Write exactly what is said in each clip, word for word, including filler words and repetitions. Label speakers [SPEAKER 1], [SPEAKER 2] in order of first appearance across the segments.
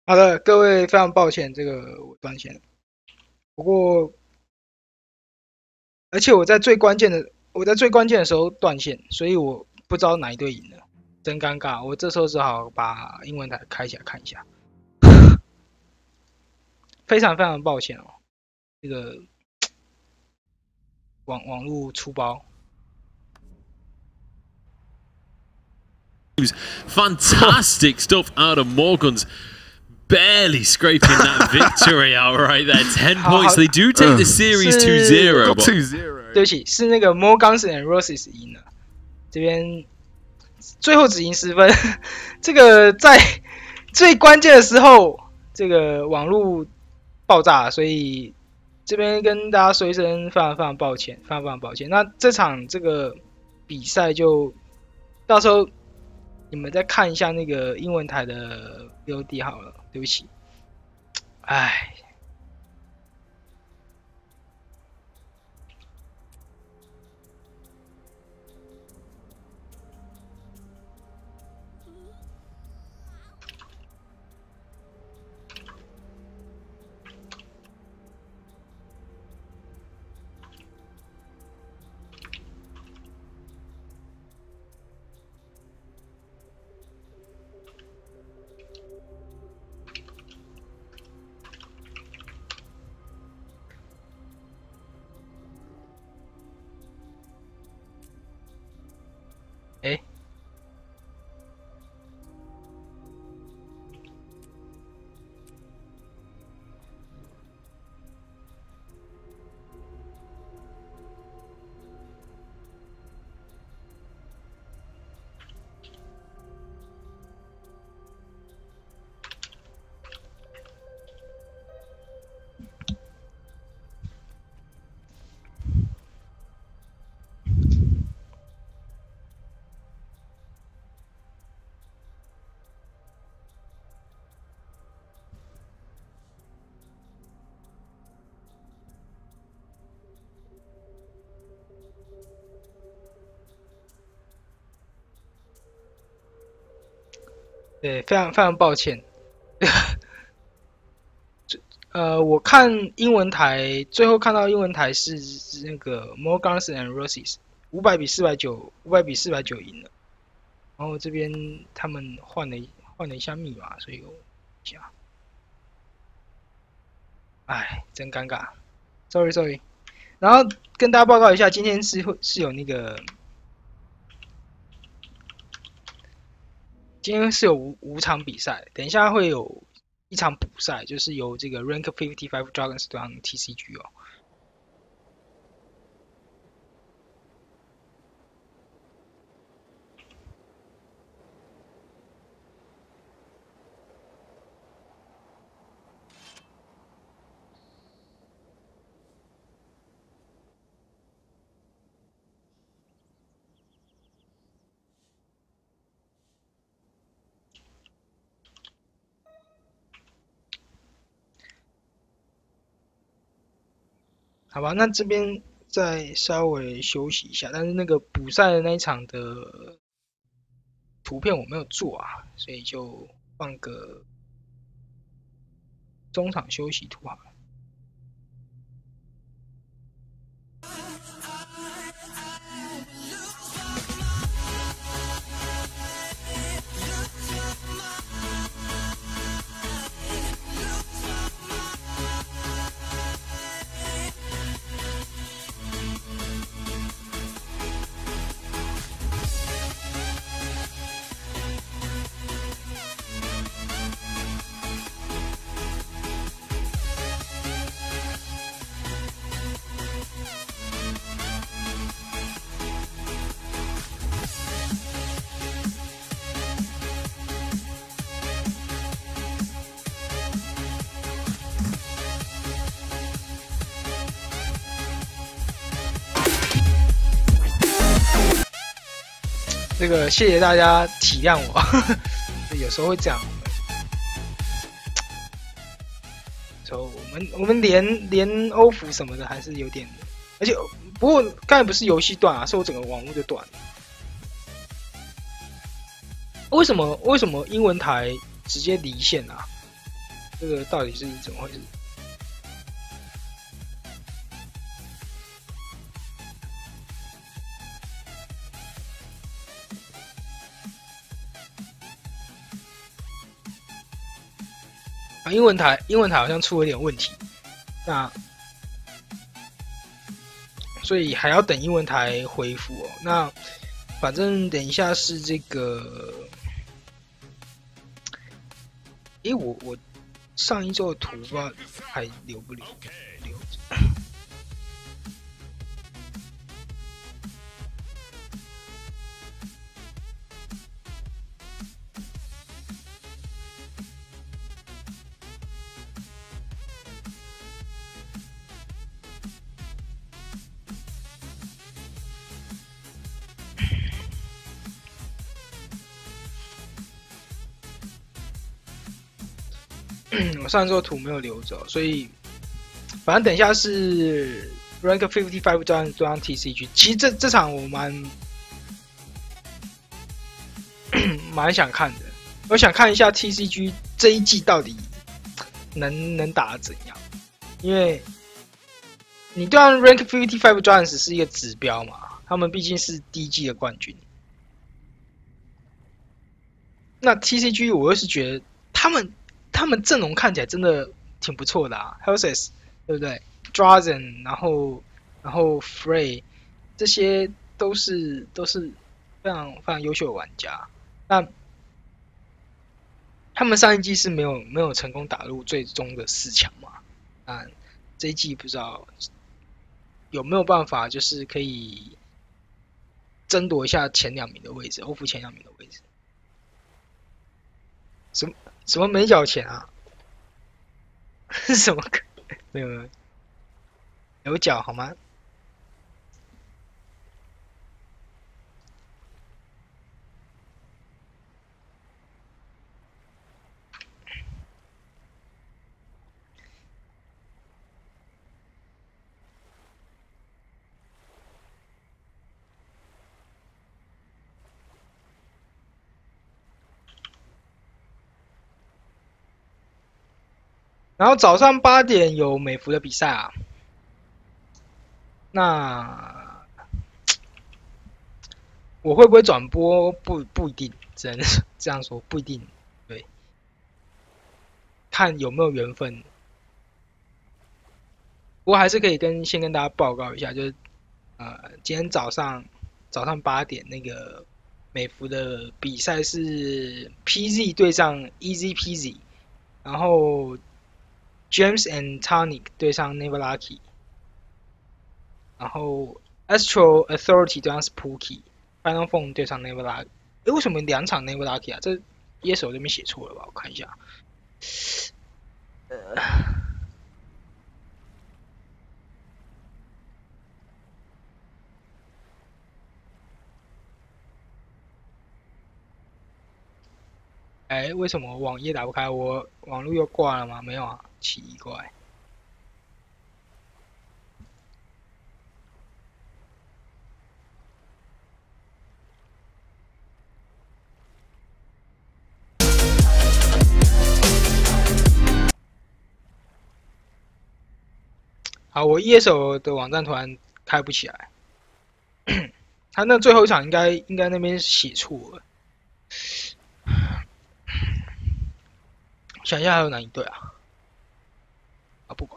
[SPEAKER 1] 好的，各位非常抱歉，这个我断线了。不过，而且我在最关键的，我在最关键的时候断线，所以我不知道哪一队赢了，真尴尬。我这时候只好把英文台开起来看一下，非常非常抱歉哦，这个网网络出包。
[SPEAKER 2] Fantastic stuff out of Morguns. Barely scraping that victory out right there. Ten points. They do take the series two zero.
[SPEAKER 3] two zero.
[SPEAKER 1] 对不起，是那个 Morgans and Roses 赢了，这边最后只赢十分。这个在最关键的时候，这个网络爆炸，所以这边跟大家说一声非常非常抱歉，非常非常抱歉。那这场这个比赛就到时候你们再看一下那个英文台的 V O D 好了，对不起，唉。哎，对，非常非常抱歉。呃，我看英文台，最后看到英文台是那个 Morgans and Roses 五百比四百九，五百比四百九赢了。然后这边他们换了换了一下密码，所以我一下，哎，真尴尬，sorry sorry。然后跟大家报告一下，今天是会是有那个，今天是有五五场比赛，等一下会有一场补赛，就是由这个 Rank fifty-five Dragons 对上 T C G 哦。好吧，那这边再稍微休息一下，但是那个补赛的那一场的图片我没有做啊，所以就放个中场休息图好了。这个谢谢大家体谅我，有时候会这样。所以我们我们连连欧服什么的还是有点，而且不过刚才不是游戏断啊，是我整个网络就断了。为什么为什么英文台直接离线啊？ 这个到底是怎么回事？啊，英文台英文台好像出了点问题，那所以还要等英文台恢复哦。那反正等一下是这个，诶，我我上一周的图不知道还留不留留着。我上周图没有留着，所以反正等一下是 Rank Fifty Five 对对上 T C G。其实这这场我蛮蛮想看的，我想看一下 T C G 这一季到底能能打得怎样，因为你对上 Rank Fifty Five Giants 是一个指标嘛，他们毕竟是第一季的冠军。那 T C G 我又是觉得他们。他们阵容看起来真的挺不错的啊 ，Helsis 对不对 ？Drazen， 然后然后 Frey， 这些都是都是非常非常优秀的玩家。那他们上一季是没有没有成功打入最终的四强嘛？那这一季不知道有没有办法，就是可以争夺一下前两名的位置，欧服前两名的位置。什么？什么没缴钱啊？是什么？没有没有，有缴好吗？然后早上八点有美服的比赛啊，那我会不会转播？不不一定，只能这样说，不一定。对，看有没有缘分。不过还是可以跟先跟大家报告一下，就是呃，今天早上早上八点那个美服的比赛是 P Z 对上 Easy Peasy， 然后 James and Tonic 对上 Never Lucky， 然后 Astro Authority 对上 Spooky，Final Phone 对上 Never Lucky。诶，为什么两场 Never Lucky 啊？这页手这边写错了吧？我看一下。呃，哎，为什么网页打不开？我网络又挂了吗？没有啊，奇怪。好，我页手的网站突然开不起来。他那最后一场应该应该那边写错了。想一下还有哪一队啊？啊，不管。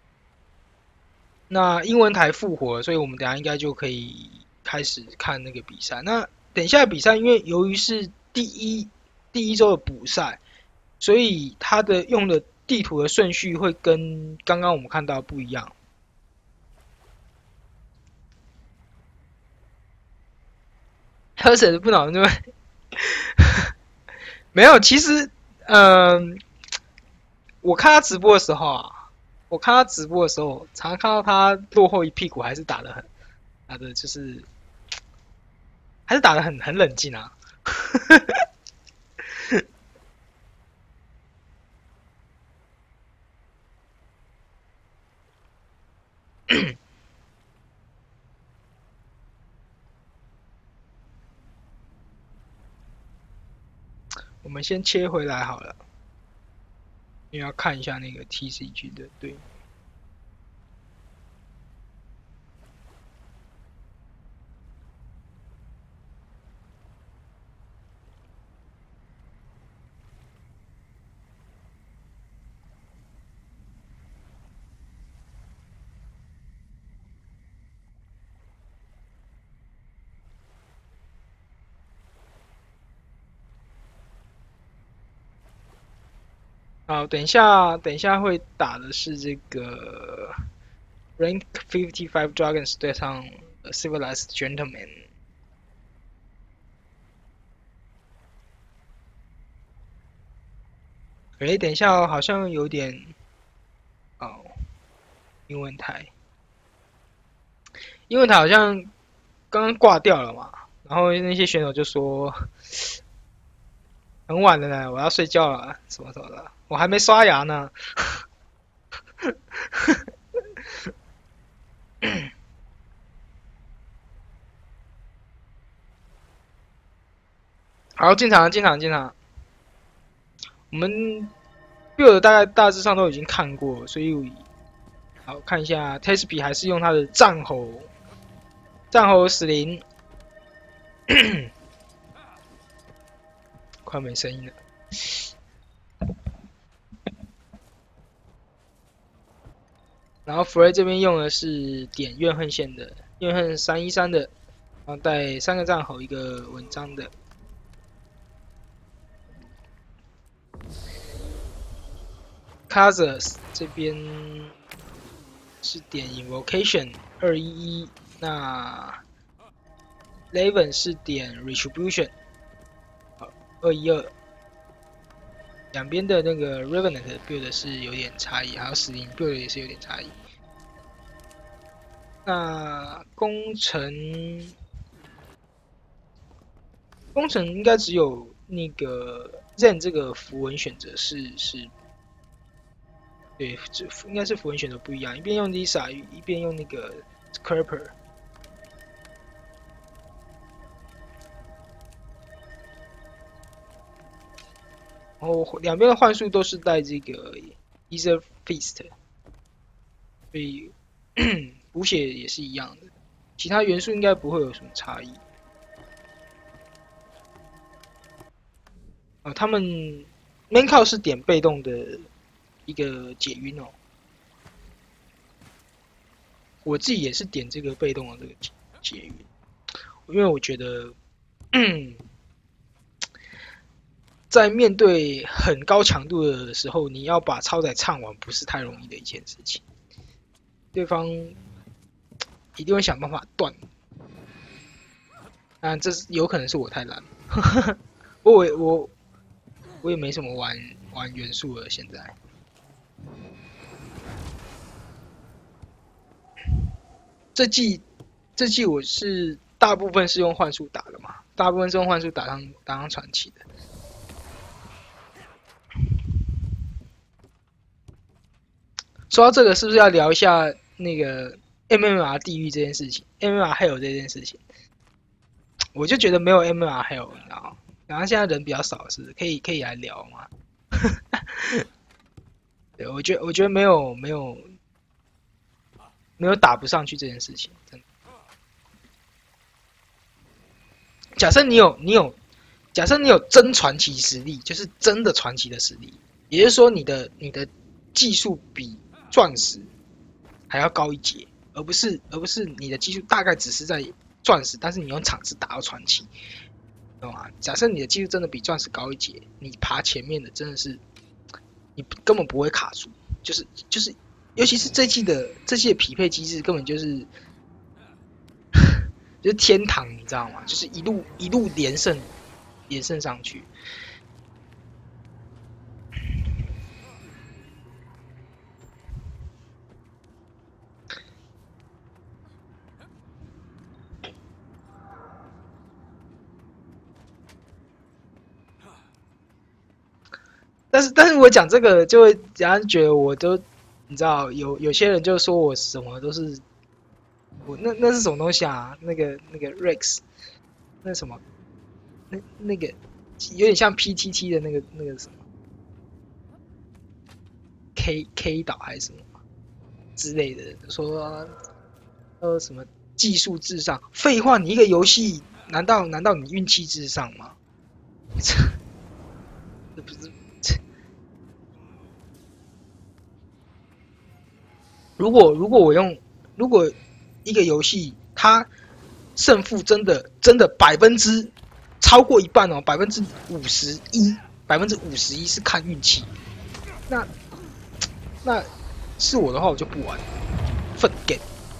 [SPEAKER 1] 那英文台复活，所以我们等下应该就可以开始看那个比赛。那等一下比赛，因为由于是第一第一周的补赛，所以它的用的地图的顺序会跟刚刚我们看到不一样。喝水不脑就没有，其实，嗯、呃，我看他直播的时候啊，我看他直播的时候，常常看到他落后一屁股，还是打得很，打的就是，还是打得很很冷静啊。我们先切回来好了。 因为要看一下那个 T C G 的队。好，等一下，等一下会打的是这个 Rank fifty-five Dragons 对上 Civilized Gentlemen。诶，等一下哦，好像有点哦，英文台，英文台好像刚刚挂掉了嘛，然后那些选手就说很晚了呢，我要睡觉了，什么什么的。我还没刷牙呢。好，进场，进场，进场。我们 build 大概大致上都已经看过，所以好看一下 Tespi 还是用他的战吼，战吼死灵，快没声音了。然后 Frey 这边用的是点怨恨线的，怨恨三一三的，然后带三个战吼，一个文章的。Kazus 这边是点 Invocation 二一一，那 Leven 是点 Retribution 二一二。两边的那个 Revenant build 是有点差异，还有死灵 build 也是有点差异。那工程，工程应该只有那个 Zen 这个符文选择是是，对，这应该是符文选择不一样，一边用 Lisa， 一边用那个 Kerper。然后两边的幻术都是带这个 Ether Feast， 所以补血也是一样的，其他元素应该不会有什么差异。啊，他们 main 靠是点被动的一个解晕哦，我自己也是点这个被动的这个解晕，因为我觉得。在面对很高强度的时候，你要把超载唱完不是太容易的一件事情，对方一定会想办法断。啊，这是有可能是我太懒，我我我也没什么玩玩元素了，现在。这季这季我是大部分是用幻术打的嘛，大部分是用幻术打上打上传奇的。说到这个，是不是要聊一下那个 M M R 地狱这件事情 ？M M R Hell 这件事情，我就觉得没有 M M R Hell， 你知道吗？然后现在人比较少，是可以可以来聊吗？对，我觉得我觉得没有没有没有打不上去这件事情，真的。假设你有你有，假设你有真传奇实力，就是真的传奇的实力，也就是说你的你的技术比钻石还要高一阶，而不是而不是你的技术大概只是在钻石，但是你用场次打到传奇，懂吗？假设你的技术真的比钻石高一阶，你爬前面的真的是你根本不会卡住，就是就是，尤其是这季的这季的匹配机制根本就是就是天堂，你知道吗？就是一路一路连胜连胜上去。但是，但是我讲这个就会让人觉得我都，你知道，有有些人就说我什么都是，我那那是什么东西啊？那个那个 Rex， 那什么，那那个有点像 P T T 的那个那个什么， K K 岛还是什么之类的，说呃什么技术至上？废话，你一个游戏难道难道你运气至上吗？这不是。如果如果我用，如果一个游戏它胜负真的真的百分之超过一半哦，百分之五十一，百分之五十一是看运气，那那是我的话我就不玩，粪 game。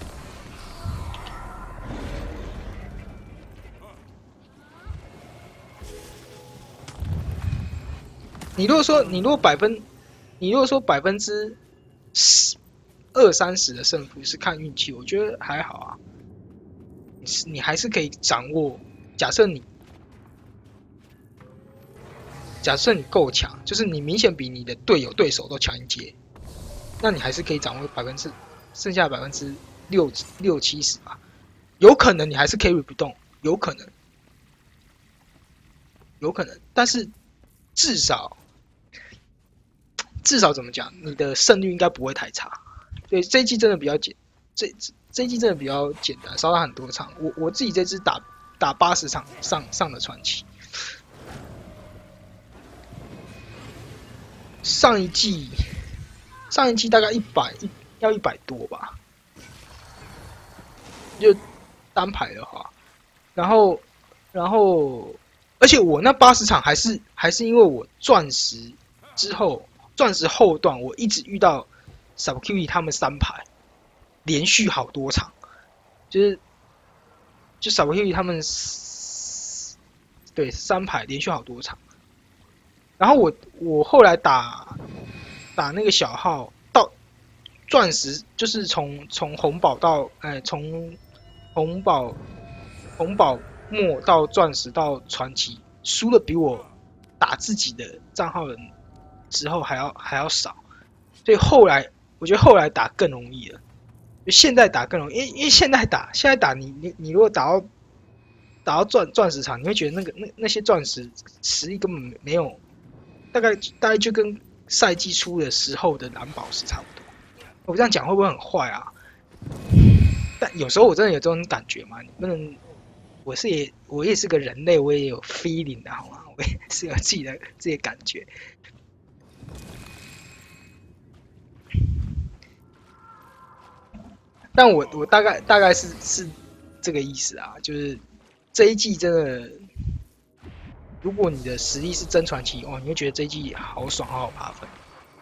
[SPEAKER 1] 你如果说你如果百分，你如果说百分之十。二三十的胜负是看运气，我觉得还好啊。你你还是可以掌握。假设你，假设你够强，就是你明显比你的队友、对手都强一截，那你还是可以掌握百分之剩下百分之六六七十吧。有可能你还是 carry 不动，有可能，有可能，但是至少至少怎么讲，你的胜率应该不会太差。对，这一季真的比较简，这这一季真的比较简单，少打很多场。我我自己这支打打八十场上上的传奇，上一季上一季大概一百一要一百多吧，就单排的话，然后然后而且我那八十场还是还是因为我钻石之后钻石后段我一直遇到。Subcuity 他们三排连续好多场，就是就 Subcuity 他们对三排连续好多场，然后我我后来打打那个小号到钻石，就是从从红宝到哎从红宝红宝末到钻石到传奇，输的比我打自己的账号的时候还要还要少，所以后来。我觉得后来打更容易了，就现在打更容易，因为因为现在打现在打你你你如果打到打到钻钻石场，你会觉得那个那那些钻石实力根本没有，大概大概就跟赛季初的时候的蓝宝石差不多。我这样讲会不会很坏啊？但有时候我真的有这种感觉嘛，你不能，我是也我也是个人类，我也有 feeling 的好吗？我也是有自己的自己的感觉。但我我大概大概是是这个意思啊，就是这一季真的，如果你的实力是真传奇哦，你会觉得这一季好爽，好好爬分。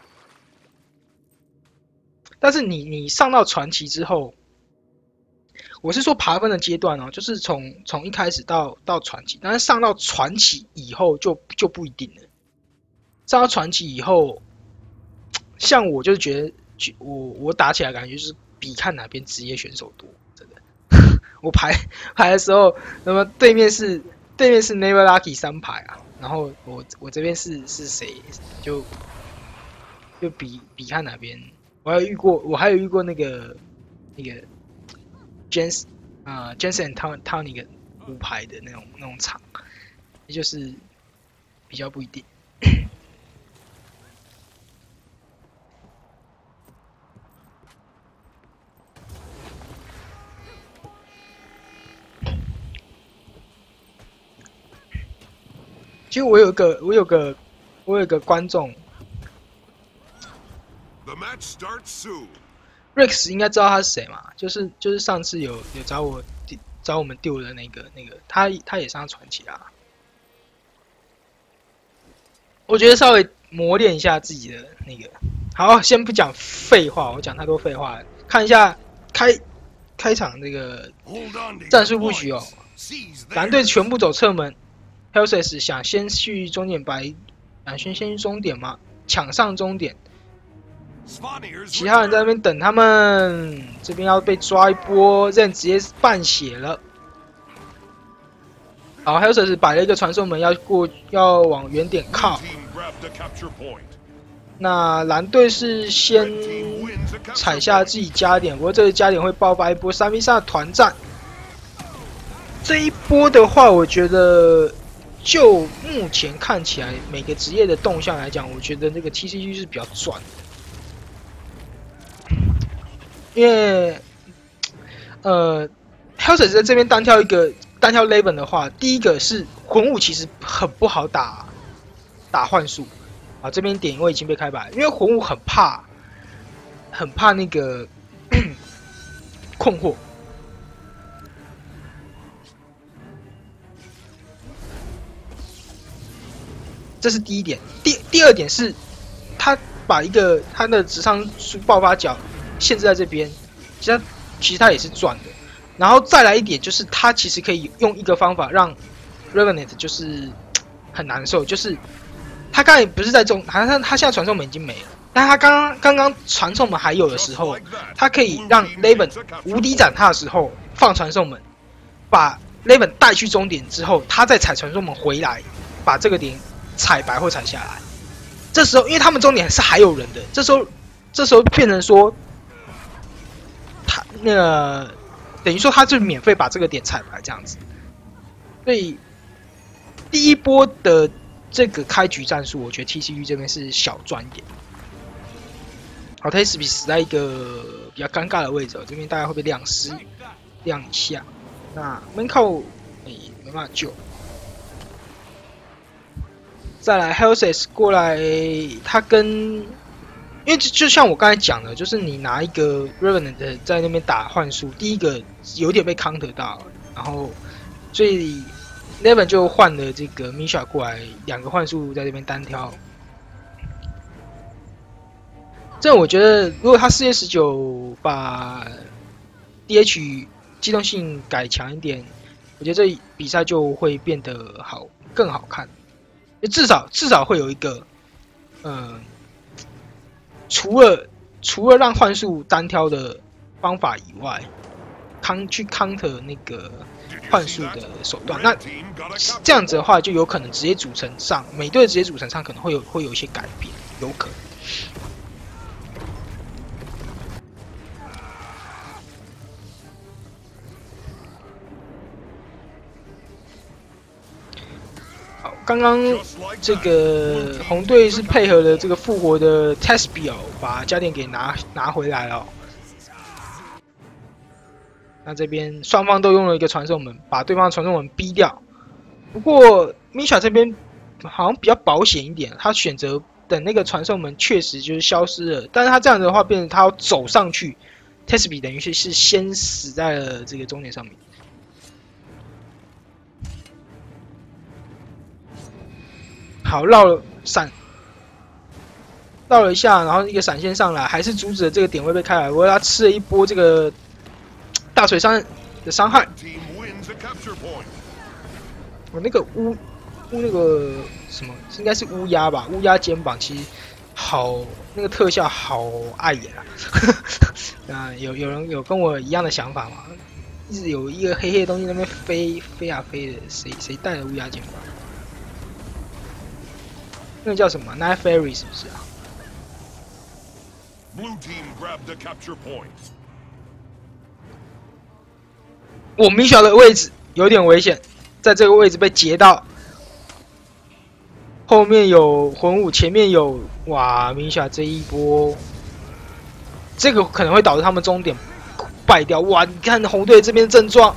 [SPEAKER 1] 但是你你上到传奇之后，我是说爬分的阶段哦，就是从从一开始到到传奇，但是上到传奇以后就就不一定了。上到传奇以后，像我就是觉得我我打起来感觉就是。比看哪边职业选手多，真的。我排排的时候，那么对面是对面是 Never Lucky 三排啊，然后我我这边是是谁，就就比比看哪边。我还有遇过，我还有遇过那个那个 Jens 啊、呃、Jensen Town Town 那个五排的那种那种场，也就是比较不一定。其实我有个，我有个，我有个观众 ，Rex 应该知道他是谁嘛？就是就是上次有有找我找我们丢的那个那个，他他也上传奇啊。我觉得稍微磨练一下自己的那个。好，先不讲废话，我讲太多废话了。看一下开开场那个战术布局哦，蓝队全部走侧门。Helsis 想先去终点白，想先先去终点吗？抢上终点，其他人在那边等他们，这边要被抓一波，Zen 直接半血了。好 ，Helsis 摆了一个传送门，要过，要往原点靠。那蓝队是先踩下自己加点，不过这个加点会爆发一波三 v 三的团战。这一波的话，我觉得。就目前看起来，每个职业的动向来讲，我觉得这个 T C G 是比较赚的。 因为呃 ，Hellset 在这边单挑一个单挑 Levin 的话，第一个是魂武其实很不好打打幻术啊，这边点位已经被开摆，因为魂武很怕很怕那个困惑。 这是第一点，第第二点是，他把一个他的直上爆发角限制在这边，其实他其实他也是赚的。然后再来一点就是，他其实可以用一个方法让 Revenant 就是很难受，就是他刚才不是在中，好像他他现在传送门已经没了，但他刚刚刚刚传送门还有的时候，他可以让 Levin 无敌斩他的时候放传送门，把 Levin 带去终点之后，他再踩传送门回来，把这个点。 踩白或踩下来，这时候因为他们终点是还有人的，这时候这时候变成说，他那个等于说他就免费把这个点踩白这样子，所以第一波的这个开局战术，我觉得 T C U 这边是小赚一点。好 ，T S B 死在一个比较尴尬的位置，这边大概会被亮失亮一下，那 Manco 哎没办法救。 再来 Hellset 过来，他跟，因为就像我刚才讲的，就是你拿一个 Revenant 在那边打幻术，第一个有点被 counter 到，然后所以 Levin 就换了这个 Misha 过来，两个幻术在这边单挑。这我觉得，如果他四月十九把 D H 机动性改强一点，我觉得这比赛就会变得好，更好看。 至少至少会有一个，嗯，除了除了让幻术单挑的方法以外，康去 counter 那个幻术的手段，那这样子的话就有可能直接组成上每队直接组成上可能会有会有一些改变，有可能。 刚刚这个红队是配合了这个复活的 Tesbio， 把加点给拿拿回来了、哦。那这边双方都用了一个传送门，把对方的传送门逼掉。不过 Misha 这边好像比较保险一点，他选择等那个传送门确实就是消失了，但是他这样子的话，变成他要走上去 ，Tesbio 等于是是先死在了这个终点上面。 好，绕了闪，绕了一下，然后一个闪现上来，还是阻止了这个点位被开来。不过他吃了一波这个大水伤的伤害。我那个乌乌那个什么，应该是乌鸦吧？乌鸦肩膀其实好，那个特效好碍眼啊！啊，有有人有跟我一样的想法吗？一直有一个黑黑的东西在那边飞飞啊飞的，谁谁带了乌鸦肩膀？ 那个叫什么 ？Night Fairy 是不是啊？我米小的位置有点危险，在这个位置被截到，后面有魂武，前面有哇，米小这一波，这个可能会导致他们终点败掉。哇，你看红队这边症状。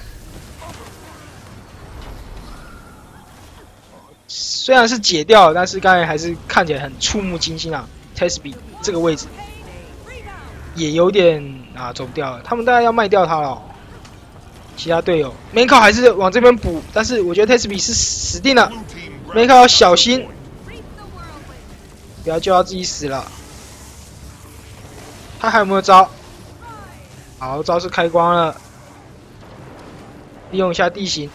[SPEAKER 1] 虽然是解掉，但是刚才还是看起来很触目惊心啊 ！Tesby 这个位置也有点啊走不掉了，他们大概要卖掉他了、哦。其他队友 Manco 还是往这边补，但是我觉得 Tesby 是死定了 ，Manco 要小心，不要救到自己死了。他还有没有招？好，招式开光了，利用一下地形。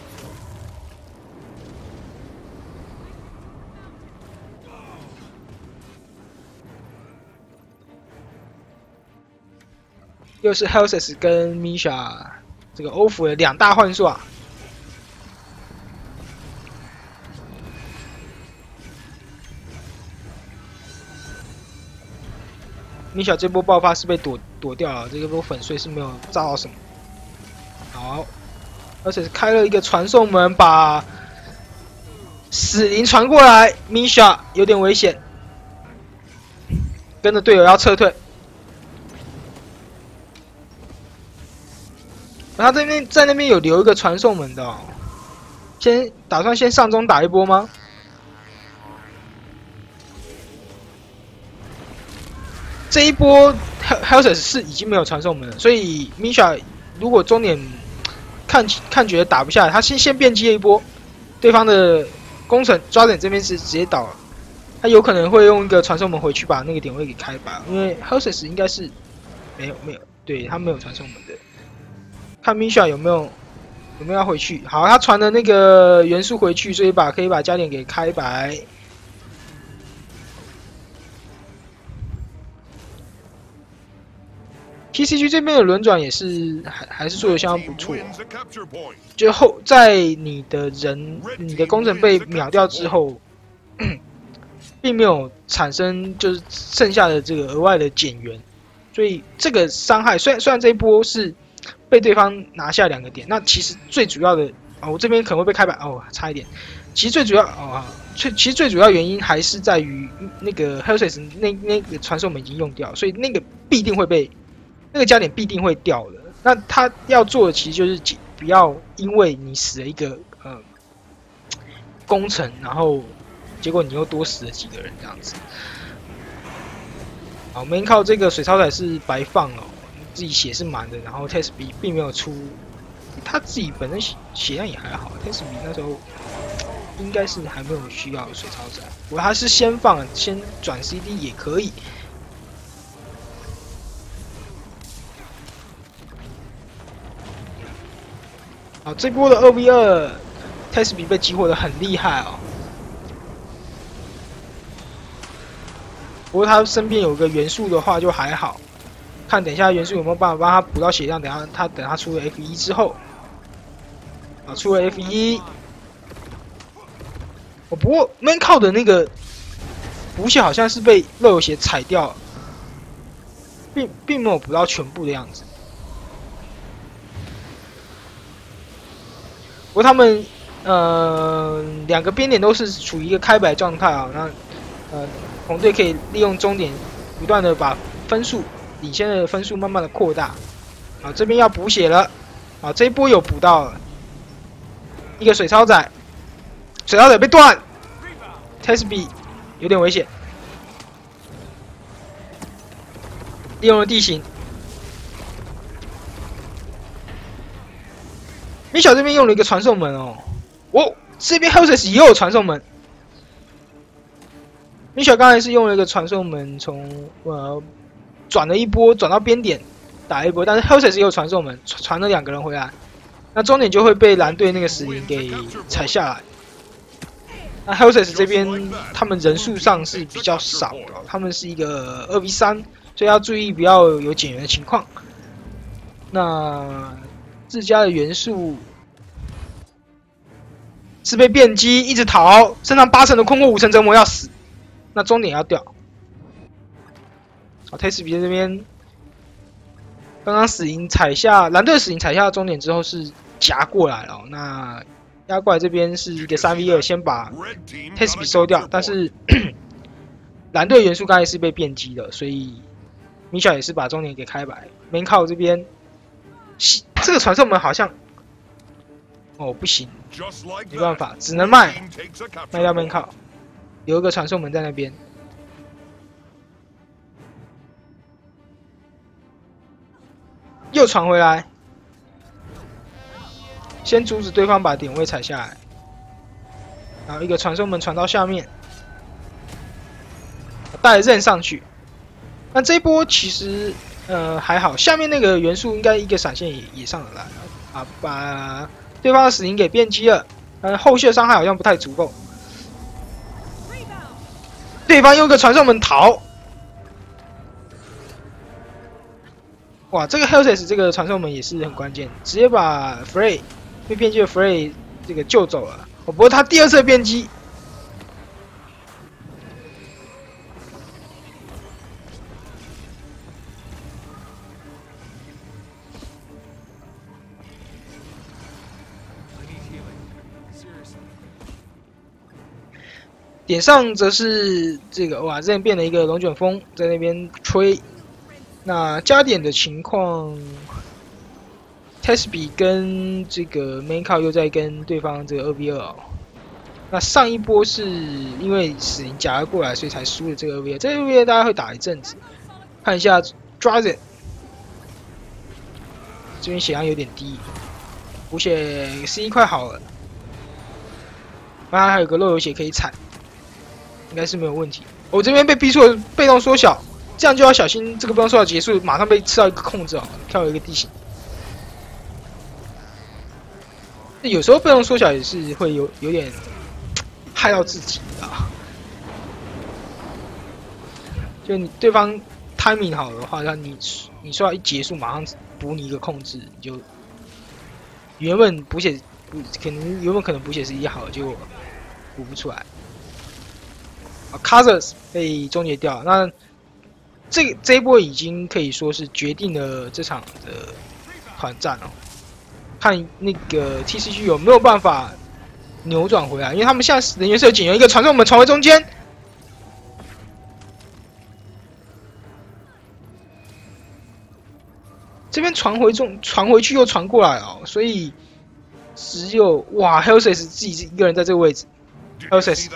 [SPEAKER 1] 又是 Hellset 跟 Misha 这个欧服的两大幻术啊！Misha 这波爆发是被躲躲掉了，这个波粉碎是没有炸到什么。好，而且开了一个传送门，把死灵传过来 ，Misha 有点危险，跟着队友要撤退。 他这边在那边有留一个传送门的哦，先打算先上中打一波吗？这一波 Helsis 是已经没有传送门了，所以 Misha 如果中点看看觉得打不下来，他先先变击了一波，对方的工程抓点这边是直接倒了，他有可能会用一个传送门回去把那个点位给开吧，因为 Helsis 应该是没有没有，对他没有传送门的。看 Misha 有没有有没有要回去？好，他传的那个元素回去，所以把可以把加点给开白。T C G 这边的轮转也是还还是做的相当不错，就后在你的人你的工程被秒掉之后，并没有产生就是剩下的这个额外的减员，所以这个伤害虽然虽然这一波是被对方拿下两个点，那其实最主要的哦，我这边可能会被开白哦，差一点。其实最主要哦，最其实最主要原因还是在于那个 Helsis 那那个传送门已经用掉，所以那个必定会被。那个加点必定会掉的。那他要做的其实就是不要因为你死了一个呃工程，然后结果你又多死了几个人这样子。好，我们靠这个水超载是白放哦，自己血是满的，然后 Test B 并没有出，他自己本身血血量也还好 ，Test B 那时候应该是还没有需要水超载，我还是先放先转 C D 也可以。好，这波的二 v 二 Test B 被激活的很厉害哦。不过他身边有个元素的话就还好，看等一下元素有没有办法帮他补到血量。等下他等他出了 F 一 之后，啊，出了 F 一，哦，不过 Man 靠的那个补血好像是被肉油血踩掉了，并并没有补到全部的样子。不过他们呃两个边点都是处于一个开白状态啊，那呃红队可以利用终点不断的把分数领先的分数慢慢的扩大。啊，这边要补血了，啊，这一波有补到了一个水超仔，水超仔被断 ，Test B 有点危险，利用了地形。米小这边用了一个传送门哦，哦，这边 Helsis 也有传送门。米小刚才是用了一个传送门从呃转了一波，转到边点打一波，但是 Helsis 也有传送门，传了两个人回来，那终点就会被蓝队那个死灵给踩下来。那 Helsis 这边他们人数上是比较少的，他们是一个二 v 三，所以要注意不要有减员的情况。那自家的元素是被变击，一直逃，身上八成的空过五成折磨要死，那终点要掉。好 ，Test B 这边刚刚死灵踩下蓝队死灵踩下终点之后是夹过来了、哦，那压过来这边是一个三 v 二，先把 Test B 收掉，但是蓝队元素刚才是被变击的，所以米小也是把终点给开白。门靠这边。这个传送门好像，哦不行，没办法，只能卖，卖掉门靠，有一个传送门在那边，又传回来，先阻止对方把点位踩下来，然后一个传送门传到下面，带刃上去，那这一波其实。呃，还好，下面那个元素应该一个闪现也也上得来啊，把对方的死灵给变击了，但是后续的伤害好像不太足够。对方用个传送门逃，哇，这个 Helsis 这个传送门也是很关键，直接把 Frey 被变击的 Frey 这个救走了。哦，不过他第二次变击。点上则是这个哇，这边变了一个龙卷风在那边吹。那加点的情况 Tesby 跟这个 Main Call 又在跟对方这个二 v 二哦。那上一波是因为死灵夹了过来，所以才输了这个二 v 二。这个二 v 二大家会打一阵子，看一下 Drazen 这边血量有点低，补血 C 快好了，当然还有个漏油血可以踩，应该是没有问题。我、哦、这边被逼出了被动缩小，这样就要小心这个被动缩小结束，马上被吃到一个控制哦，跳一个地形。有时候被动缩小也是会有有点害到自己啊。就你对方 timing 好的话，那你你说要一结束，马上补你一个控制，你就原本补血可能原本可能补血是一好，结果补不出来。啊 ，Kazus 被终结掉，那这这一波已经可以说是决定了这场的团战哦。看那个 T C G 有没有办法扭转回来，因为他们现在人员是有减员，一个传送门传回中间，这边传回中传回去又传过来哦，所以只有哇 Hellsys 自己一个人在这个位置 ，Hellsys。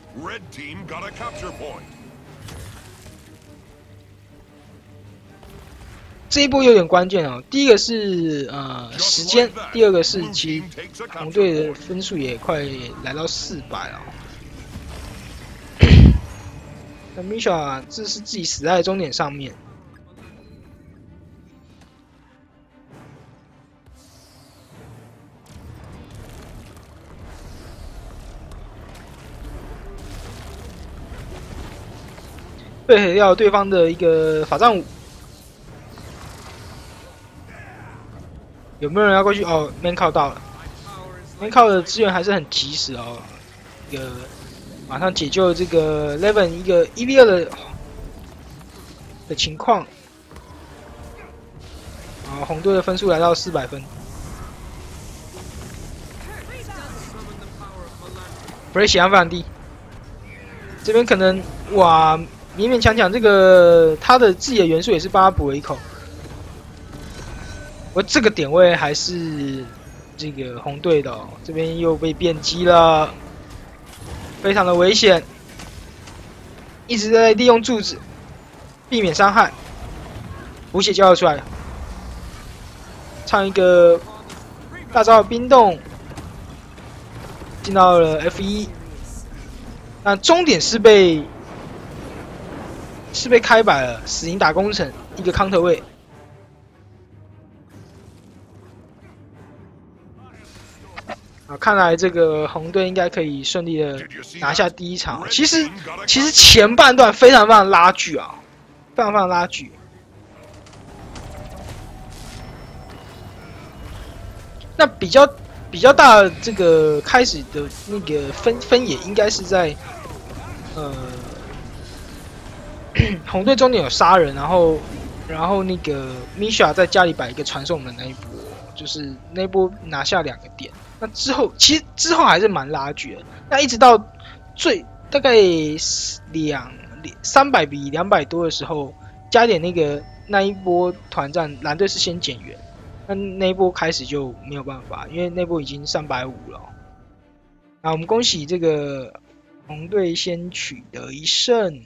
[SPEAKER 1] 这一波有点关键哦，第一个是呃时间，第二个是其实红队的分数也快来到四百了。那 Misha 这是自己死在终点上面。配合掉对方的一个法杖舞。有没有人要过去？哦 ，Man Call 到了 ，Man Call 的资源还是很及时哦，一个马上解救这个 Leven 一个一 v 二的的情况。啊，红队的分数来到四百分。Frey 血量非常低，这边可能哇勉勉强强这个他的自己的元素也是帮他补了一口。我这个点位还是这个红队的、哦，这边又被变击了，非常的危险，一直在利用柱子避免伤害，补血交了出来，唱一个大招的冰冻，进到了 F 一，那终点是被是被开摆了，死灵打工程一个 counter 位。啊，看来这个红队应该可以顺利的拿下第一场。其实，其实前半段非常非常拉锯啊，非常非常拉锯。那比较比较大的这个开始的那个分分野，应该是在呃红队中间有杀人，然后然后那个 Misha 在家里摆一个传送门那一波，就是那一波拿下两个点。那之后，其实之后还是蛮拉锯的。那一直到最大概两三百比两百多的时候，加点那个那一波团战，蓝队是先减员，那那一波开始就没有办法，因为那波已经三百五了。那我们恭喜这个红队先取得一胜。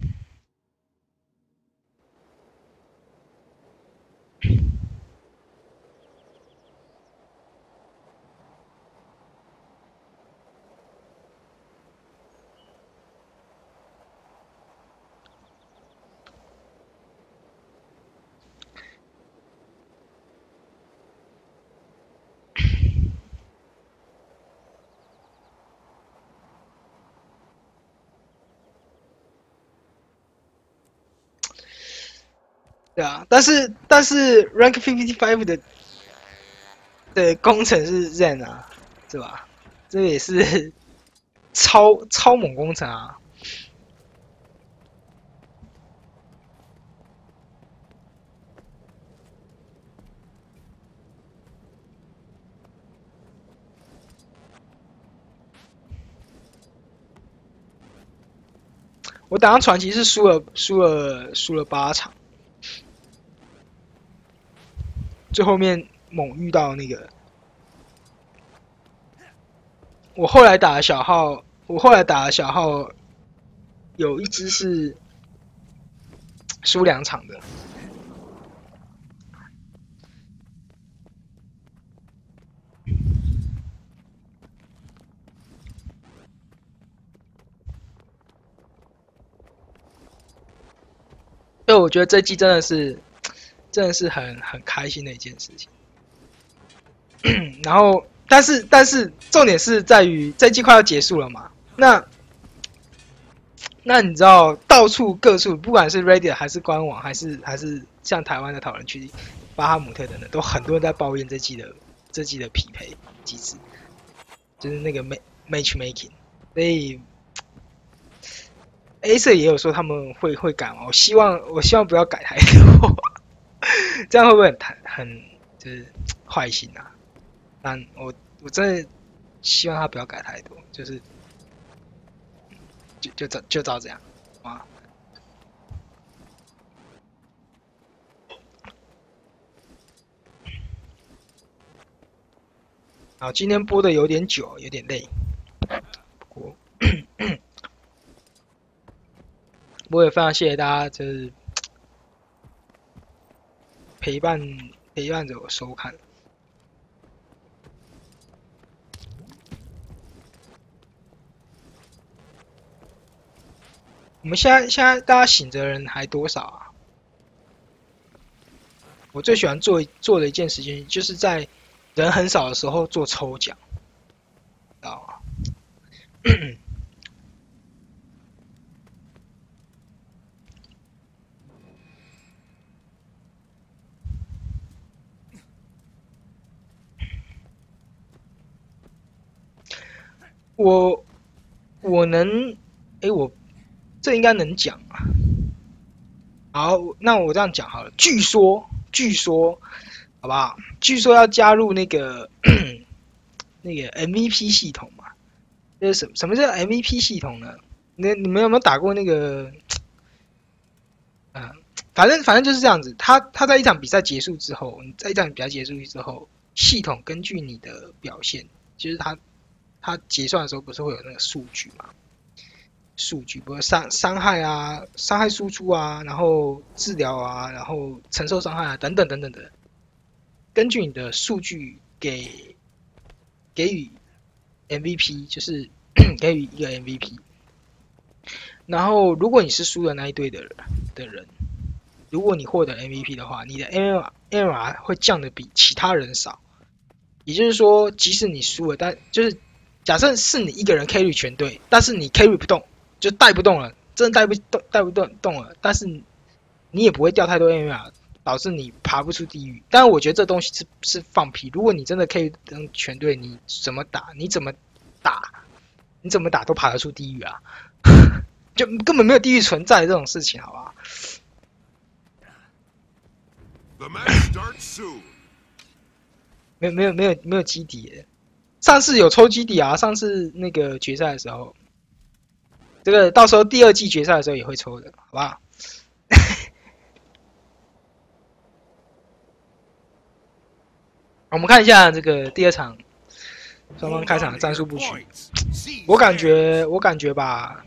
[SPEAKER 1] 对啊，但是但是 rank fifty five 的的工程是 Zen 啊，对吧？这也是超超猛工程啊！我打上传奇是输了输了输了八场。最后面猛遇到那个。我后来打的小号，我后来打的小号，有一只是输两场的。所以我觉得这季真的是，真的是很很开心的一件事情。然后，但是但是重点是在于这季快要结束了嘛？那那你知道，到处各处，不管是 Reddit 还是官网，还是还是像台湾的讨论区、巴哈姆特等等，都很多人在抱怨这季的这季的匹配机制，就是那个 matchmaking。所以 Acer 也有说他们会会改嘛，我希望我希望不要改太多，这样会不会很很就是坏心啊？但我我真的希望他不要改太多，就是就就照就照这样啊。好，今天播的有点久，有点累，不过我也非常谢谢大家，就是陪伴陪伴着我收看。我们现在现在大家醒着的人还多少啊？我最喜欢做做的一件事情，就是在人很少的时候做抽奖，知道吗？我我能，哎，我这应该能讲啊。好，那我这样讲好了。据说，据说，好不好？据说要加入那个那个 M V P 系统嘛？就是什么什么叫 M V P 系统呢？那你们有没有打过那个？呃，反正反正就是这样子。他他在一场比赛结束之后，你在一场比赛结束之后，系统根据你的表现，就是他他结算的时候不是会有那个数据嘛？数据，比如伤伤害啊、伤害输出啊，然后治疗啊，然后承受伤害啊，等等等等的，根据你的数据给给予 M V P， 就是给予一个 M V P。然后，如果你是输的那一队的人的人，如果你获得 M V P 的话，你的 M M R 会降的比其他人少。也就是说，即使你输了，但就是假设是你一个人 carry 全队，但是你 carry 不动。就带不动了，真的带不动，带不动动了。但是你也不会掉太多 M R， 导致你爬不出地狱。但我觉得这东西是是放屁。如果你真的可以跟全队，你怎么打，你怎么打，你怎么打都爬得出地狱啊！就根本没有地狱存在这种事情，好不好？没有没有没有没有基底，上次有抽基底啊，上次那个决赛的时候。这个到时候第二季决赛的时候也会抽的，好不好？我们看一下这个第二场双方开场的战术布局。我感觉，我感觉吧，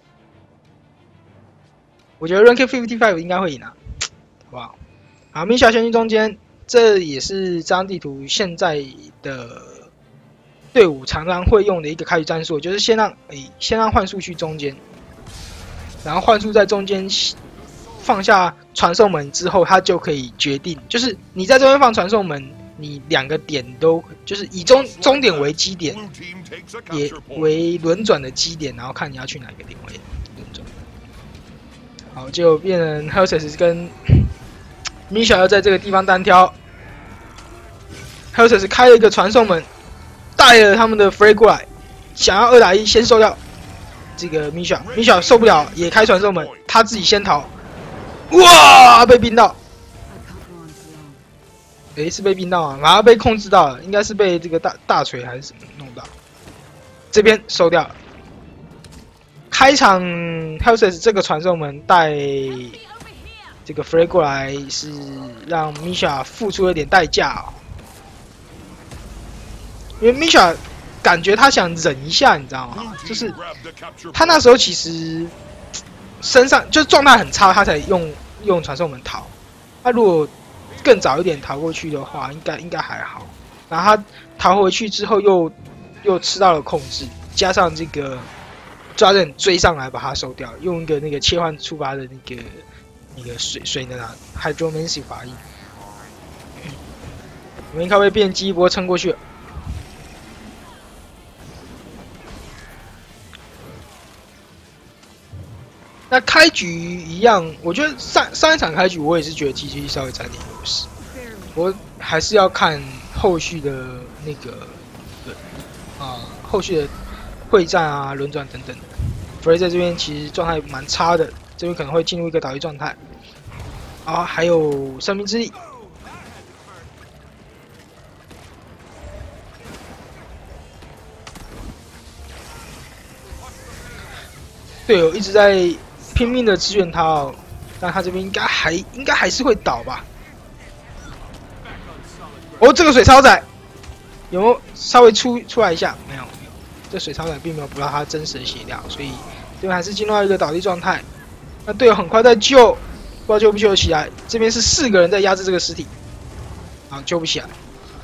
[SPEAKER 1] 我觉得 Rank fifty-five 应该会赢啊，好不好？好，米小先去中间，这也是这张地图现在的队伍常常会用的一个开局战术，就是先让诶、欸、先让幻术去中间，然后幻术在中间放下传送门之后，他就可以决定，就是你在这边放传送门，你两个点都就是以终终点为基点，也为轮转的基点，然后看你要去哪个点位轮转。好，就变成 Helsis 跟 Misha 要在这个地方单挑 ，Helsis 开了一个传送门。带了他们的 Frey 过来，想要二打一先收掉这个 Misha，Misha 受不了也开传送门，他自己先逃，哇，被冰到，诶、欸、是被冰到啊，马上被控制到了，应该是被这个大大锤还是什么弄到，这边收掉了。开场 Helsis 这个传送门带这个 Frey 过来是让 Misha 付出了点代价哦。 因为 Misha 感觉他想忍一下，你知道吗？就是他那时候其实身上就状态很差，他才用用传送门逃。他如果更早一点逃过去的话，应该应该还好。然后他逃回去之后又又吃到了控制，加上这个抓人追上来把他收掉，用一个那个切换触发的那个那个水水能啊 Hydromancy 法印。我们靠被变机一波撑过去了。那开局一样，我觉得上上一场开局我也是觉得 T G 稍微占点优势，我还是要看后续的那个啊、呃、后续的会战啊、轮转等等的。弗雷在这边其实状态蛮差的，这边可能会进入一个倒地状态。啊，还有生命之力。队友一直在拼命的支援他哦，但他这边应该还应该还是会倒吧？哦，这个水超载有没有稍微出出来一下？没有，没有，这水超载并没有补到他真实的血量，所以这边还是进入到一个倒地状态。那队友很快在救，不知道救不救得起来。这边是四个人在压制这个尸体，啊，救不起来。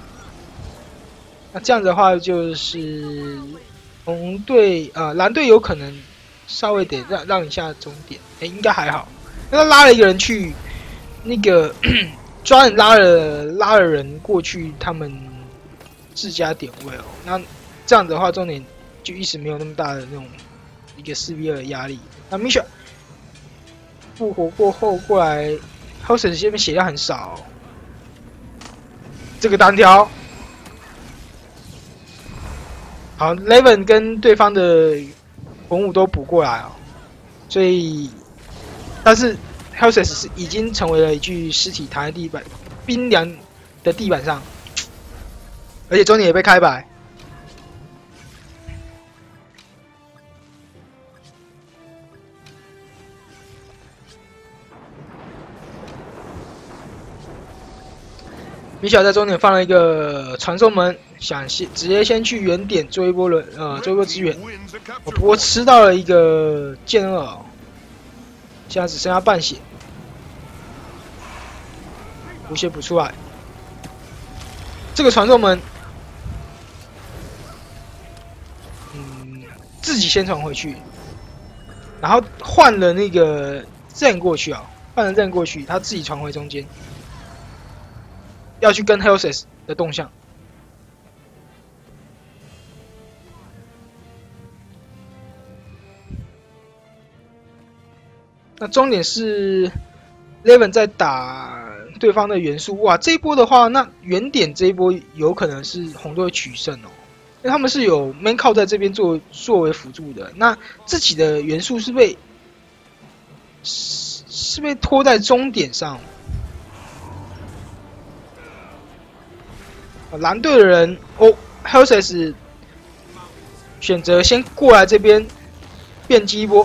[SPEAKER 1] 那这样子的话，就是红队啊、呃，蓝队有可能。稍微得让让一下终点，哎、欸，应该还好。那他拉了一个人去，那个抓人拉了拉了人过去，他们自家点位哦。那这样子的话，重点就一时没有那么大的那种一个四 v 二的压力。那 Misha 复活过后过来 ，Hosers 这边血量很少、哦，这个单挑，好 ，Levin 跟对方的。文武都补过来哦，所以，但是 Hellsess 是已经成为了一具尸体躺在地板冰凉的地板上，而且终点也被开白。米小在终点放了一个传送门，想先直接先去原点做一波轮呃做一波支援。我不过吃到了一个剑二、哦，现在只剩下半血，补血补出来。这个传送门，嗯，自己先传回去，然后换了那个Zen过去啊、哦，换了Zen过去，他自己传回中间。要去跟 Hellsess 的动向，那重点是 Levin 在打对方的元素。哇，这一波的话，那原点这一波有可能是红队取胜哦，因为他们是有 Man 靠在这边作作为辅助的，那自己的元素是被是是被拖在终点上。蓝队的人哦 ，Hellsess 选择先过来这边变击一波，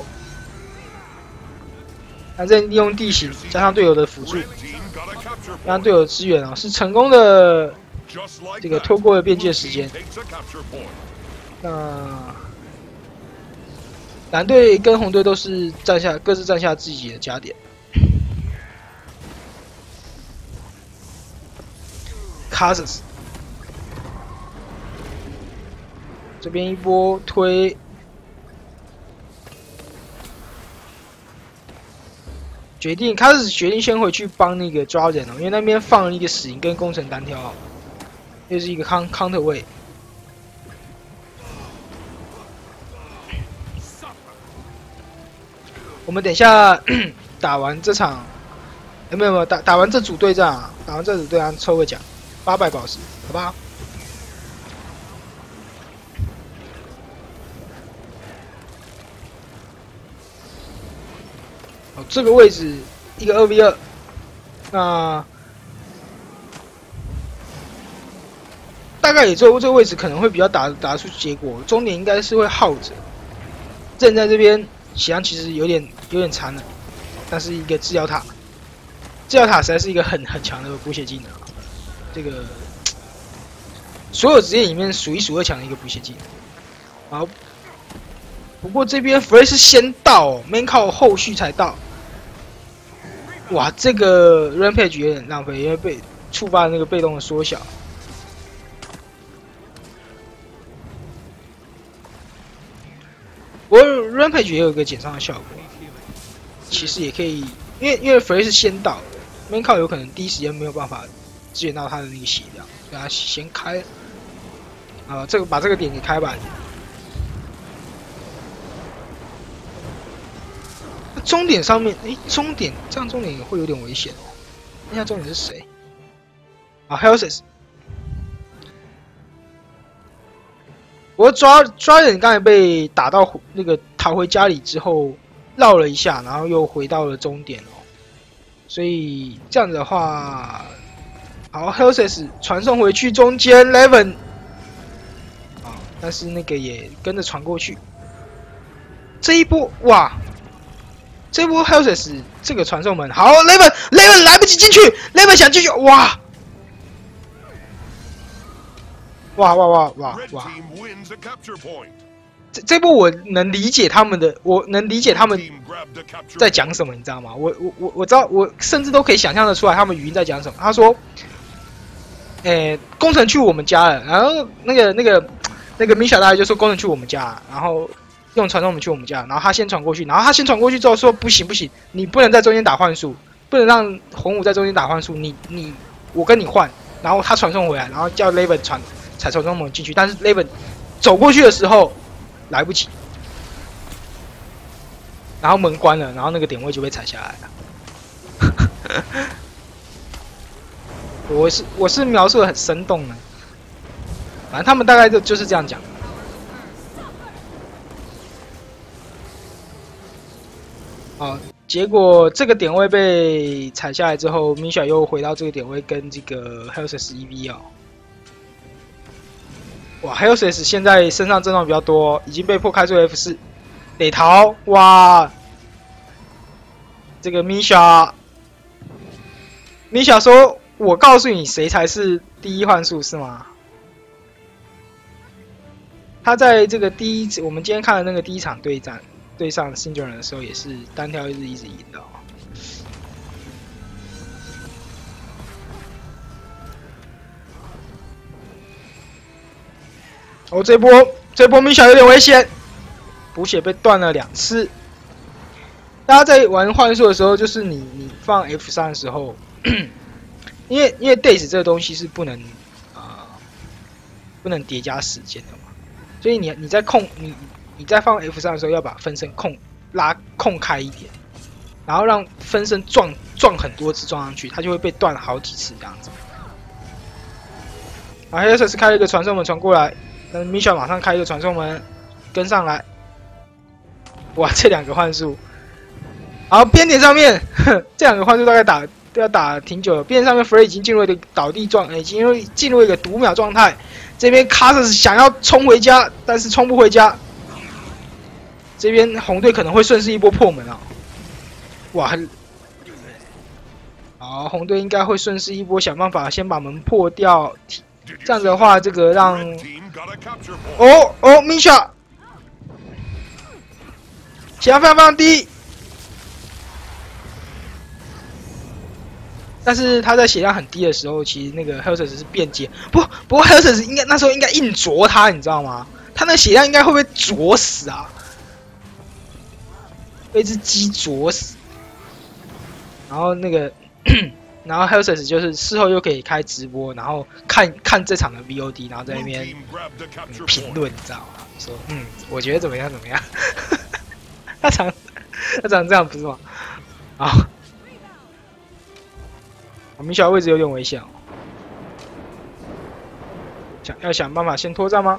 [SPEAKER 1] 反正利用地形加上队友的辅助，加上队友的支援啊，是成功的这个拖过了边界时间。那蓝队跟红队都是占下各自占下自己的加点。Casus 这边一波推，决定开始决定先回去帮那个抓人哦，因为那边放了一个死灵跟工程单挑，又是一个 counter counter 位。我们等一下打完这场，有没有没有打打完这组对战啊？打完这组对战抽个奖，八百宝石，好不好？哦，这个位置一个二 v 二，那大概也只有这个位置可能会比较打打出结果，终点应该是会耗着。正在这边血量其实有点有点残了，但是一个治疗塔，治疗塔实在是一个很很强的补血技能，这个所有职业里面数一数二强的一个补血技能。好，不过这边 Frey 是先到、哦、，Man 靠后续才到。哇，这个 Rampage 有点浪费，因为被触发那个被动的缩小。不过 Rampage 也有一个减伤的效果，其实也可以，因为因为 Frey 是先到的 ，Man 靠有可能第一时间没有办法支援到他的那个血量，所以他先开。啊，这个把这个点给开吧。终点上面，诶，终点这样终点会有点危险哦。看一下终点是谁？啊 ，Helsis。我抓抓人刚才被打到那个逃回家里之后，绕了一下，然后又回到了终点哦。所以这样子的话，好 ，Helsis 传送回去中间 ，Leven。啊，但是那个也跟着传过去。这一波，哇！这波 Helsis 这个传送门好 ，Leven Leven 来不及进去 ，Leven 想进去，哇！哇哇哇哇哇！这这波我能理解他们的，我能理解他们在讲什么，你知道吗？我我我我知道，我甚至都可以想象得出来他们语音在讲什么。他说：“诶、欸，工程去我们家了。”然后那个那个那个米小大爷就说：“工程去我们家了。”然后用传送门去我们家，然后他先传过去，然后他先传过去之后说：“不行不行，你不能在中间打幻术，不能让红武在中间打幻术，你你我跟你换。”然后他传送回来，然后叫 Leven 传。踩传送门进去，但是 Leven 走过去的时候来不及，然后门关了，然后那个点位就被踩下来了。我是我是描述的很生动的，反正他们大概就就是这样讲。好，结果这个点位被踩下来之后 ，Misha 又回到这个点位跟这个 Helsis 一 v 哦。哇 ，Helsis 现在身上症状比较多，已经被迫开出 F 四，得逃！哇，这个 Misha，Misha 说：“我告诉你，谁才是第一幻术是吗？”他在这个第一，我们今天看的那个第一场对战对上 Syndrome 的时候，也是单挑一直一直赢的哦。哦，这波这波Misha有点危险，补血被断了两次。大家在玩幻术的时候，就是你你放 F 三的时候，因为因为 Days 这个东西是不能啊、呃、不能叠加时间的嘛，所以你你在控你你在放 F 三的时候，要把分身控拉控开一点，然后让分身撞撞很多次撞上去，它就会被断好几次这样子。啊 ，Helsis 开了一个传送门传过来。但 Misha 马上开一个传送门，跟上来。哇，这两个幻术，好边点上面，呵这两个幻术大概打都要打挺久了。边点上面 Frey 已经进入一个倒地状，已经进入一个读秒状态。这边 Casus 想要冲回家，但是冲不回家。这边红队可能会顺势一波破门啊！哇，好，红队应该会顺势一波想办法先把门破掉。这样子的话，这个让哦哦 Misha 血量非常非常低，但是他在血量很低的时候，其实那个 Helsis 是便捷。不不过 Helsis 应该那时候应该硬啄他，你知道吗？他那血量应该会被啄死啊，被一只鸡啄死。然后那个。然后 Helsis 就是事后又可以开直播，然后看看这场的 V O D， 然后在那边评论，你知道吗？说嗯，我觉得怎么样怎么样。他常他常这样不是吗？好，米小位置有点危险哦，想要想办法先脱战吗？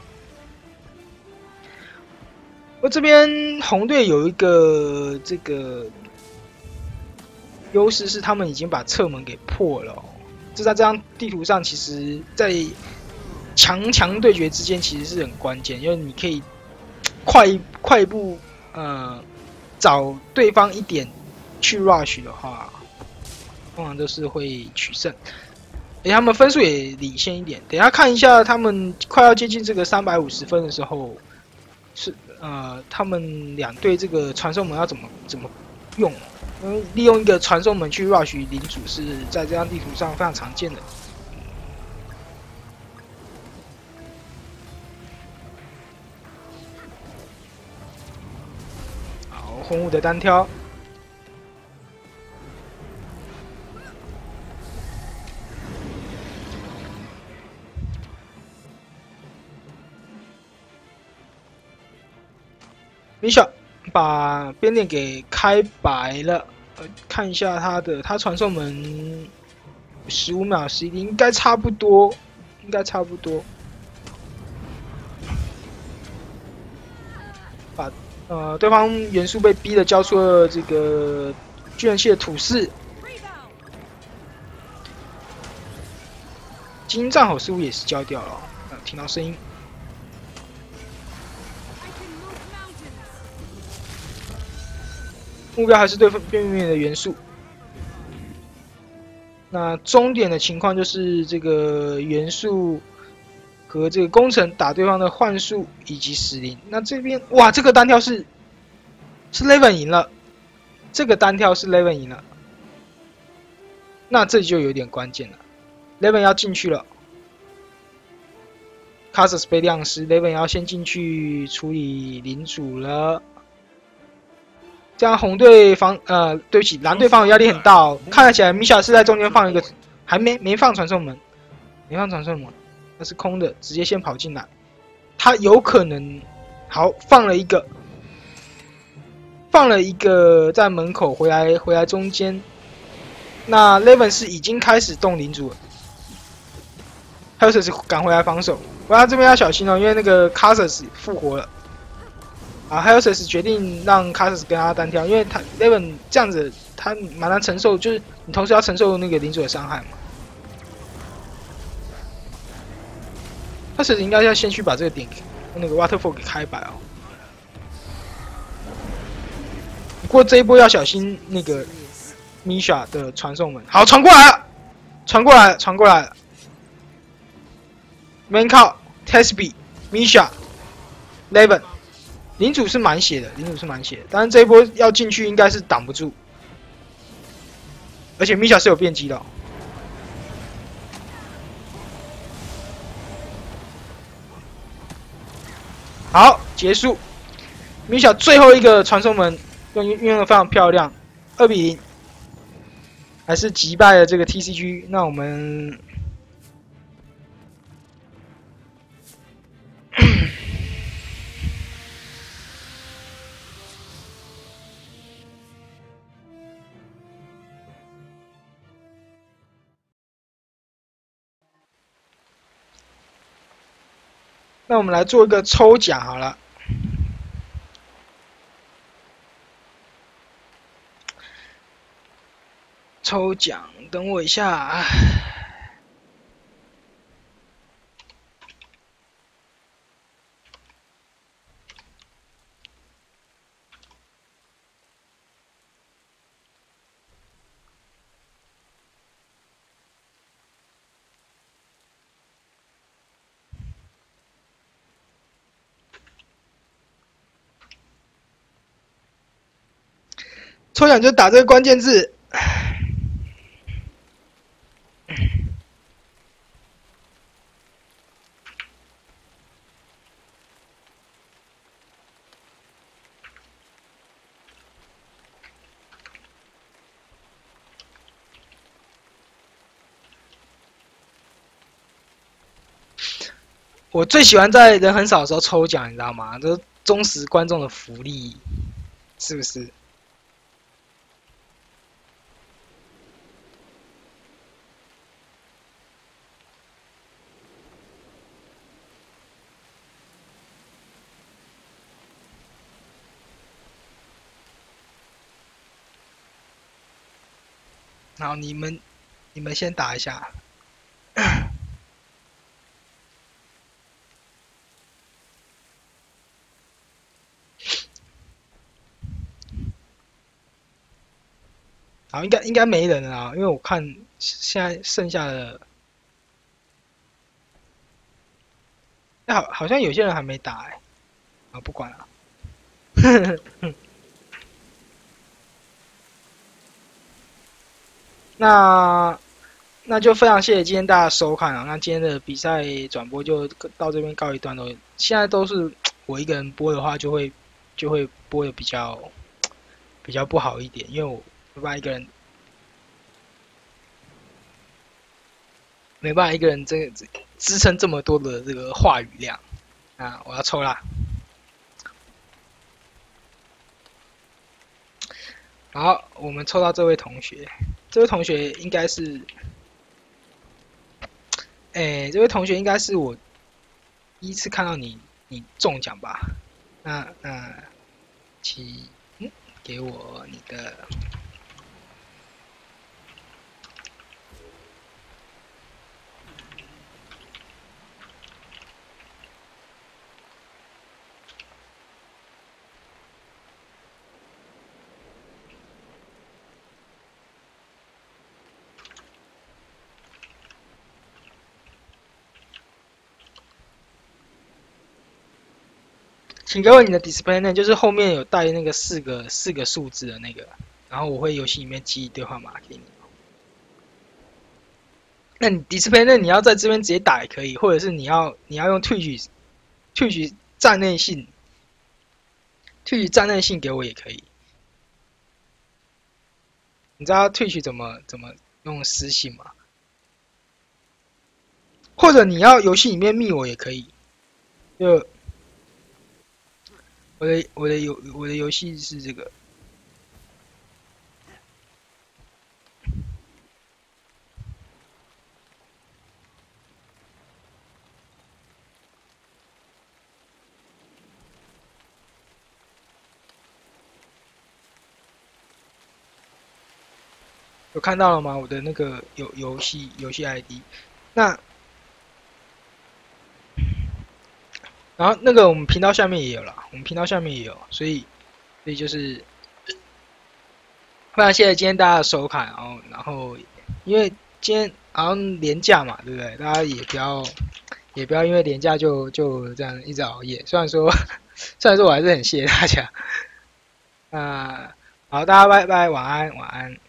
[SPEAKER 1] 我这边红队有一个这个。优势是他们已经把侧门给破了、哦，这在这张地图上，其实在强强对决之间其实是很关键，因为你可以快快步呃找对方一点去 rush 的话，通常都是会取胜。 哎，他们分数也领先一点。等一下看一下，他们快要接近这个三百五十分的时候，是呃，他们两队这个传送门要怎么怎么用？因为利用一个传送门去 rush 领主是在这张地图上非常常见的。好，红舞的单挑。 米小把边链给开白了，呃，看一下他的，他传送门十五秒十一滴，应该差不多，应该差不多。把呃对方元素被逼的交出了这个巨人系的土士，精英战吼似乎也是交掉了、哦，呃，听到声音。 目标还是对边缘的元素。那终点的情况就是这个元素和这个工程打对方的幻术以及死灵。那这边哇，这个单挑是是 Leven 赢了，这个单挑是 Leven 赢了。那这就有点关键了 ，Leven 要进去了。卡斯被亮失 ，Leven 要先进去处理领主了。 这样红队防呃，对不起，蓝队防守压力很大哦。看起来米小是在中间放一个，还没没放传送门，没放传送门，那是空的，直接先跑进来。他有可能好放了一个，放了一个在门口回来回来中间。那 Leven 是已经开始动领主了 h e l s 是赶回来防守，不过他这边要小心哦，因为那个 Casus 复活了。 啊 h e l s 决定让 Casus 跟他单挑，因为他 Leven 这样子他蛮难承受，就是你同时要承受那个领主的伤害嘛。他其实应该要先去把这个点那个 Waterfall 给开摆哦。不过这一波要小心那个 Misha 的传送门，好传过来了，传过来了，传过来了。Man 靠 Tesby Misha Leven。 领主是蛮血的，领主是蛮血的，但是这一波要进去应该是挡不住，而且米小是有变机的、哦。好，结束。米小最后一个传送门用运用的非常漂亮，二比零，还是击败了这个 T C G。那我们。那我们来做一个抽奖好了。抽奖，等我一下。抽奖就打这个关键字。我最喜欢在人很少的时候抽奖，你知道吗？这是忠实观众的福利，是不是？好，你们你们先打一下。好，应该应该没人了啊，因为我看现在剩下的哎、好，好像有些人还没打哎、啊，不管了。那那就非常谢谢今天大家收看啊！那今天的比赛转播就到这边告一段落。现在都是我一个人播的话，就会就会播的比较比较不好一点，因为我没办法一个人没办法一个人这个支撑这么多的这个话语量啊！我要抽啦。好，我们抽到这位同学，这位同学应该是，哎，这位同学应该是我第一次看到你，你中奖吧？那那，请嗯，给我你的。请给我你的 display name， 就是后面有带那个四个四个数字的那个，然后我会游戏里面寄对话码给你。那你 display name 你要在这边直接打也可以，或者是你要你要用 Twitch Twitch 站内信 ，Twitch 站内信给我也可以。你知道 Twitch 怎么怎么用私信吗？或者你要游戏里面密我也可以，就。我的我的游我的游戏是这个，有看到了吗？我的那个游游戏游戏 I D， 那然后那个我们频道下面也有了，我们频道下面也有，所以所以就是非常谢谢今天大家的收看，然后然后因为今天好像连假嘛，对不对？大家也不要也不要因为连假就就这样一直熬夜。虽然说虽然说我还是很谢谢大家，那、呃、好，大家拜拜，晚安晚安。